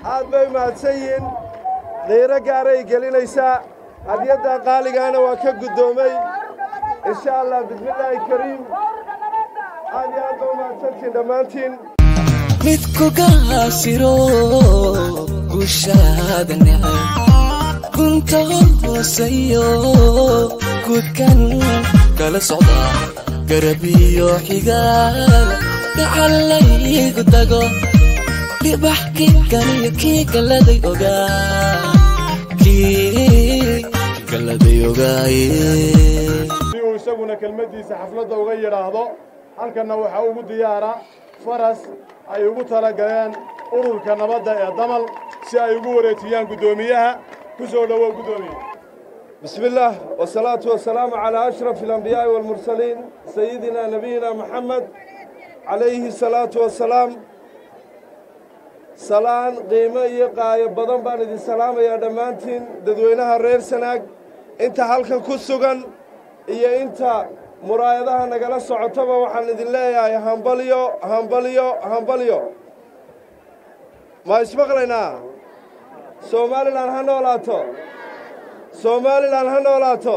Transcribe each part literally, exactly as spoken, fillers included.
aad bay mahadsan yihiin qiiro gaaray gelinaysaa hadiyadda qaaligaana waa ka guddoomay insha allah bismillaahi kariim aad iyo aad bay mahadsantiin dhammaantiin mid ku gaasiro gushaada necab kunta hoosayo gudkan kala socda garabiyo xigaal gacalaygu dago dhibax kiikaniyo kii galaday ogaa kii galaday ogaaye si uu isaguna kelmaddiisa xafladda uga yidhaahdo halkanna waxaa ugu diyaara faras ay ugu tala galeen ururka nabadda ee damal si ay ugu wareejiyaan guddoomiyaha ku soo dhowow guddoomiye بسم الله والصلاة والسلام على أشرف الأنبياء والمرسلين سيدنا نبينا محمد عليه الصلاة والسلام سلام قيمة يقاية بدن باند السلام يا دمانتين ددوينها الرير سناك انت حالك كسوغن إيا انت مرايدها نقل السعطبة وحن ذي الله يا هنباليو هنباليو هنباليو ما يسبق لنا سومالي لان هنولاتو Soomaaliland ha noolaato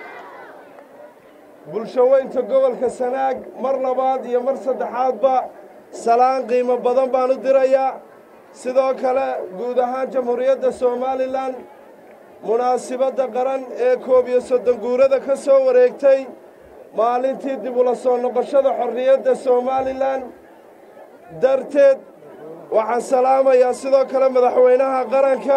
bulshaweynta gobolka Sanaag mar labaad iyo mar saddexaadba salaan qiimo badan baan u dirayaa sidoo kale guud ahaan jamhuuriyadda Soomaaliland munaasabadda qaran ee koob iyo soddon guurada ka soo wareegtay maalintii dib ula soo noqoshada xorriyadda Soomaaliland darteed waxaan salaamayaa sidoo kale madaxweynaha qaranka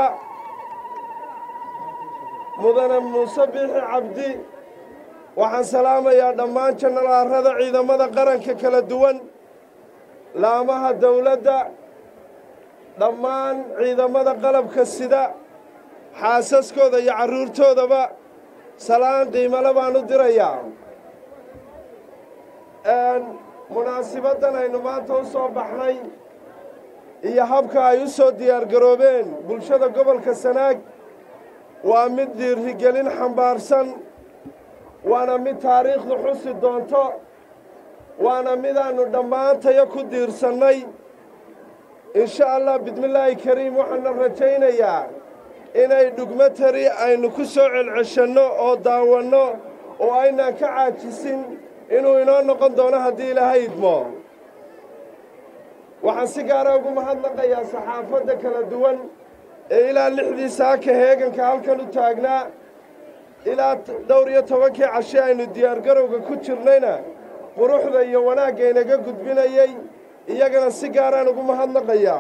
mudane muuse biixi cabdi waxaan salaamayaa dhammaan janaraarada ciidamada qaranka kala duwan laamaha dawladda dhammaan ciidamada qalabka sida xaasaskooda iyo carruurtoodaba salaan qiimale baan u dirayaa munaasibaddan aynu maanta u soo baxnay iyo habka ay u soo diyaargaroobeen bulshada gobolka Sanaag waa mid dhiirigelin xambaarsan waana mid taariikhdu xusi doonto waana midaannu dhammaantayo ku diirsannay insha allah bismillaahi kariim waxaana rajaynayaa inay dhugmo tari aynu ku soo celceshanno oo daawanno oo aynaan ka caajisin inuu inoo noqon doono haddii ilaahay idmo waxaan si gaara ugu mahadnaqayaa saxaafadda kala duwan ee ilaa lixdii saaka heeganka halkan u taagnaa ilaa dhowr iyo tobankii cashe aynu diyaargarowga ku jirnayna quruxda iyo wanaagga inaga gudbinayey iyagana si gaaraan ugu mahadnaqayaa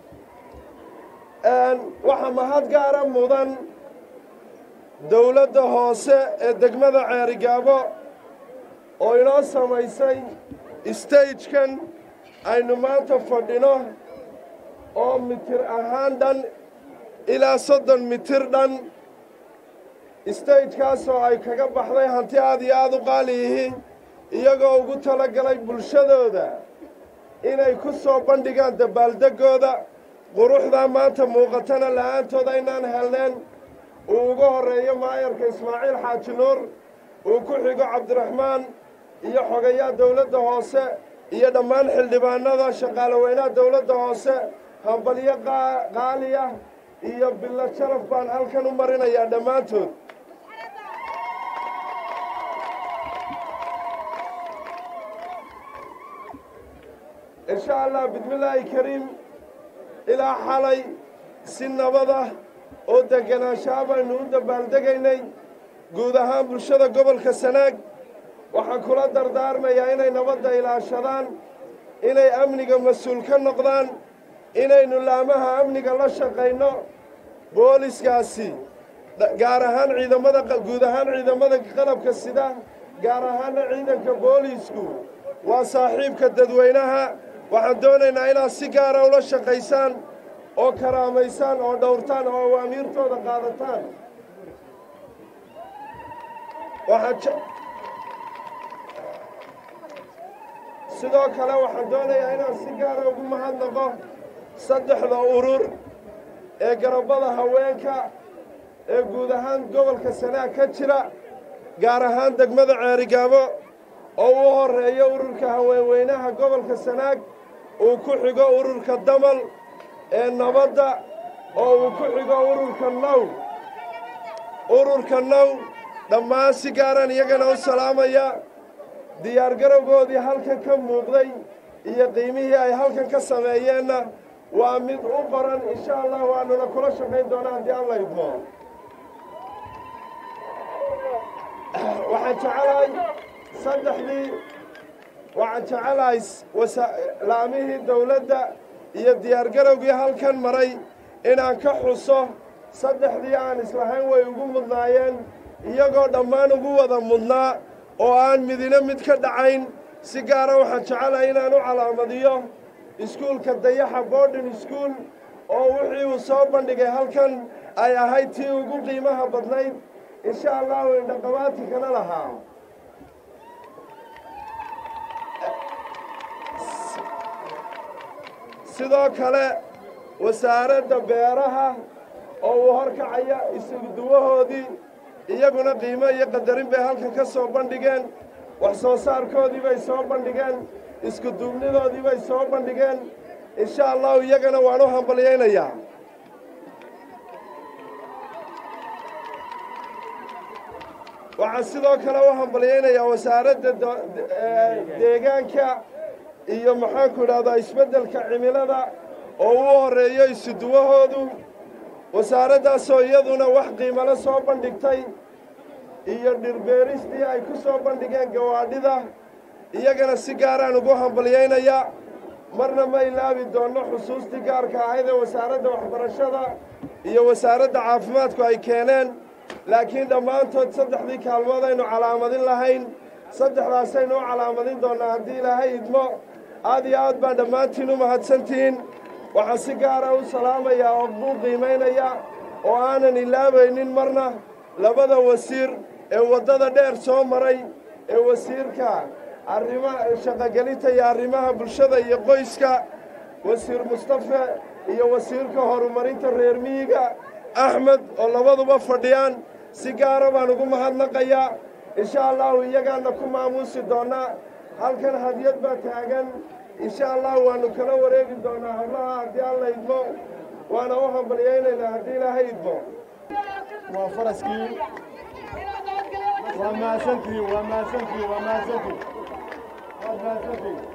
waxaa mahad gaara mudan dawladda hoose ee degmada Ceerigaabo oo inoo samaysay stagekan aynu maanta fadhino oo mitir ahaan dhan ilaa soddon mitir dhan stagekaasoo ay kaga baxday hanti aad iyo aad u qaali yihiin iyagoo ugu talagalay bulshadooda inay ku soo bandhigaan dabaaldeggooda quruxdaa maanta muuqatana la'aantooda inaan helneen uu uga horreeyo maayarka Ismaaciil Xaaji Nuur uu ku xigo Cabdiraxmaan iyo xogayaa dawladda hoose iyo dhammaan xildhibaanada shaqaalaweynaha dawladda hoose hambalyo qaaliya iyo bilo sharaf baan halkan u marinayaa dhammaantood insha allah bismillaahi kariim ilaa xalay si nabada oo deganaanshaha baynu u dabaaldegaynay guud ahaan bulshada gobolka Sanaag waxaan kula dardaarmayaa inay nabadda ilaashadaan inay amniga mas-uul ka noqdaan inaynu laamaha amniga la shaqayno booliskaasi gaar ahaan ciidamada guud ahaan ciidamada qalabka sida gaar ahaan ciidanka boolisku waa saaxiibka dadweynaha waxaan doonaynaa inaad si gaara ula shaqaysaan oo karaamaysaan oo dhowrtaan oo awaamiirtooda qaadataan waxaan sidoo kale waxaan doonayaa inaan si gaara ugu mahadnaqo saddexda urur ee garabada haweenka ee guud ahaan gobolka Sanaag ka jira gaar ahaan degmada Ceerigaabo oo u horeeyo ururka haweenweynaha gobolka Sanaag uu ku xigo ururka Damal ee nabadda oo uu ku xigo ururka now ururka now dhammaan si gaaraan iyagana u salaamaya diyaargarowgoodii halkan ka muuqday iyo qiimihii ay halkan ka sameeyeenna waa mid u baran insha allah waanuna kula shaqayn doonaa haddii alla idmo waxaan jecelahay saddexdii waxaan jecelahay laamihii dawladda iyo diyaargarowgii halkan maray inaan ka xuso saddexdii aan islahayn way ugu mudnaayeen iyagoo dhammaan ugu wada mudnaa oo aan midina mid ka dhacayn si gaara waxaan jecelahay inaan u calaamadiyo iskuulka dayaxa boarding school oo wixii uu soo bandhigay halkan ay ahayd tii ugu qiimaha badnayd insha allahu indhaqabaati kana lahaa sidoo kale wasaaradda beeraha oo uu horkacaya isuguduwahoodii iyaguna qiimo iyo qadarin bay halkan ka soo bandhigeen wax soo saarkoodii bay soo bandhigeen isku duubnidoodii bay soo bandhigeen insha allahu iyagana waan u hambalyaynayaa waxaan sidoo kale u hambalyaynayaa wasaaradda deegaanka iyo maxaanku idhahdaa isbeddelka cimilada oo u horreeyo isuduwahoodu wasaaraddaasoo iyaduna wax qiimale soo bandhigtay iyo dhirbeeristii ay ku soo bandhigeen gawaadhida iyagana si gaaraan ugu hambalyaynayaa marna ma ilaabi doonno xusuustii gaarka ahayd ee wasaaradda waxbarashada iyo wasaaradda caafimaadku ay keeneen laakiin dhammaantood saddexdii kaalmood aynu calaamadin lahayn saddexdaasaynu u calaamadin doonnaa haddii ilaahay idmo aad iyo aad baan dhammaantiin u mahadsantihiin waxaan si gaara u salaamayaa oo buu qiimaynaya oo aanan ilaabaynin marna labada wasiir ee waddada dheer soo maray ee wasiirka arrimaha shaqogelinta iyo arrimaha bulshada iyo qoyska wasiir mustafe iyo wasiirka horumarinta reer miyiga axmed oo labaduba fadhiyaan si gaara baan ugu mahadnaqayaa insha allahu iyagaana ku maamuusi doonnaa halkan hadiyad baa taagan insha allah waannu kala wareegi doonnaa hablaha haddii alla idmo waana u hambalyaynaynaa haddii ilaahay idmo waa faraskii waa mahadsantihiin waa mahadsantihiin waa mahadsantihiin waa mahadsantihiin